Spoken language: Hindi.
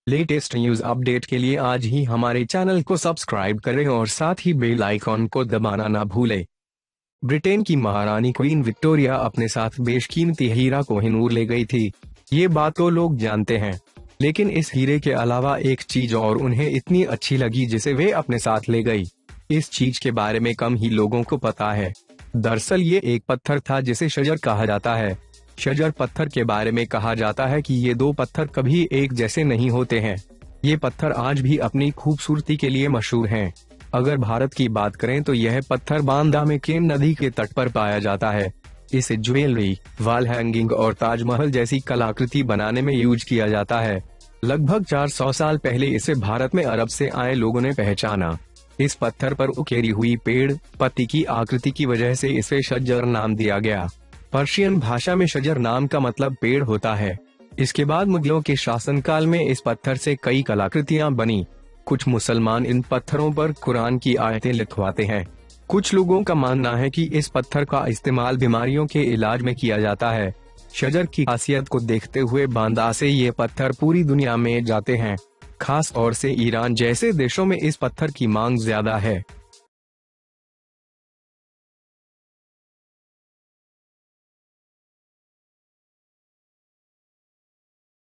लेटेस्ट न्यूज अपडेट के लिए आज ही हमारे चैनल को सब्सक्राइब करें और साथ ही बेल आइकॉन को दबाना ना भूलें। ब्रिटेन की महारानी क्वीन विक्टोरिया अपने साथ बेशकीमती हीरा कोहिनूर ले गई थी। ये बात तो लोग जानते हैं, लेकिन इस हीरे के अलावा एक चीज और उन्हें इतनी अच्छी लगी जिसे वे अपने साथ ले गई। इस चीज के बारे में कम ही लोगों को पता है। दरअसल ये एक पत्थर था जिसे शजर कहा जाता है। शजर पत्थर के बारे में कहा जाता है कि ये दो पत्थर कभी एक जैसे नहीं होते हैं। ये पत्थर आज भी अपनी खूबसूरती के लिए मशहूर हैं। अगर भारत की बात करें तो यह पत्थर बांदा में केन नदी के तट पर पाया जाता है। इसे ज्वेलरी, वॉल हैंगिंग और ताजमहल जैसी कलाकृति बनाने में यूज किया जाता है। लगभग 400 साल पहले इसे भारत में अरब से आए लोगों ने पहचाना। इस पत्थर पर उकेरी हुई पेड़ पत्ती की आकृति की वजह से इसे शजर नाम दिया गया। पर्शियन भाषा में शजर नाम का मतलब पेड़ होता है। इसके बाद मुगलों के शासनकाल में इस पत्थर से कई कलाकृतियां बनी। कुछ मुसलमान इन पत्थरों पर कुरान की आयतें लिखवाते हैं। कुछ लोगों का मानना है कि इस पत्थर का इस्तेमाल बीमारियों के इलाज में किया जाता है। शजर की खासियत को देखते हुए बांदा से ये पत्थर पूरी दुनिया में जाते हैं। खास तौर से ईरान जैसे देशों में इस पत्थर की मांग ज्यादा है।